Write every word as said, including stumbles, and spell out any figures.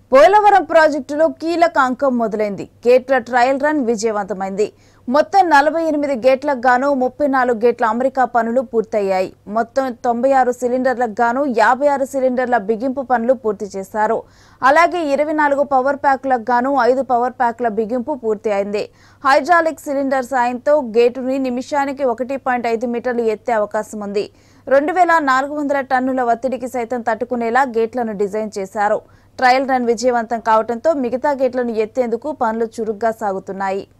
పోలవరం ప్రాజెక్టులో కీలక అంకం మొదలైంది. గేట్ల ట్రయల్ రన్ విజయవంతమైంది. మొత్తం నలభై ఎనిమిది గేట్లకు గాను ముప్పై నాలుగు గేట్ల అమెరికా పనులు పూర్తయ్యాయి. మొత్తం తొంభై ఆరు సిలిండర్లకు గాను యాభై ఆరు సిలిండర్ల బిగింపు పనులు పూర్తి చేశారు. అలాగే ఇరవై నాలుగు పవర్ ప్యాక్లకు గాను ఐదు పవర్ ప్యాక్ల బిగింపు పూర్తి అయింది. హైడ్రాలిక్ సిలిండర్ సాయంతో గేటుని నిమిషానికి ఒకటి పాయింట్ ఐదు మీటర్లు ఎత్తే అవకాశం ఉంది. రెండు వేల నాలుగు వందల టన్నుల ఒత్తిడికి సైతం తట్టుకునేలా గేట్లను డిజైన్ చేశారు. ట్రయల్ రన్ విజయవంతం కావడంతో మిగతా గేట్లను ఎత్తేందుకు పనులు చురుగ్గా సాగుతున్నాయి.